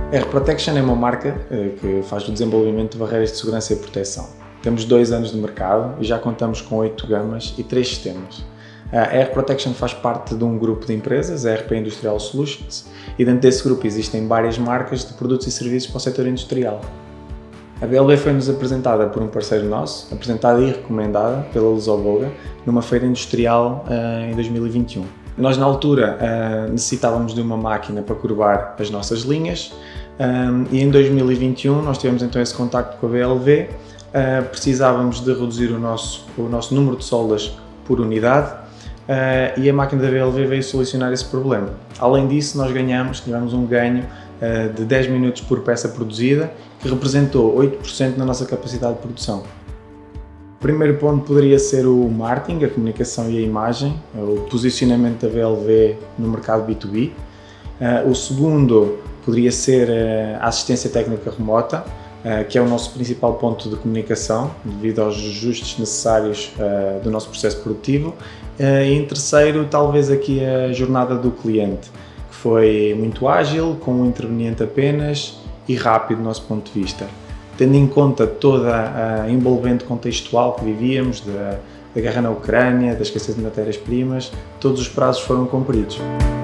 A R-Protection é uma marca que faz o desenvolvimento de barreiras de segurança e proteção. Temos 2 anos de mercado e já contamos com 8 gamas e 3 sistemas. A R-Protection faz parte de um grupo de empresas, a RP Industrial Solutions, e dentro desse grupo existem várias marcas de produtos e serviços para o setor industrial. A BLV foi-nos apresentada por um parceiro nosso, apresentada e recomendada pela Lusoboga, numa feira industrial em 2021. Nós, na altura, necessitávamos de uma máquina para curvar as nossas linhas e em 2021 nós tivemos então esse contacto com a BLV, precisávamos de reduzir o nosso número de soldas por unidade e a máquina da BLV veio solucionar esse problema. Além disso, nós tivemos um ganho de 10 minutos por peça produzida, que representou 8% na nossa capacidade de produção. O primeiro ponto poderia ser o marketing, a comunicação e a imagem, o posicionamento da BLV no mercado B2B. O segundo poderia ser a assistência técnica remota, que é o nosso principal ponto de comunicação, devido aos ajustes necessários do nosso processo produtivo. E em terceiro, talvez aqui a jornada do cliente, que foi muito ágil, com um interveniente apenas e rápido do nosso ponto de vista. Tendo em conta toda a envolvente contextual que vivíamos, da guerra na Ucrânia, da escassez de matérias-primas, todos os prazos foram cumpridos.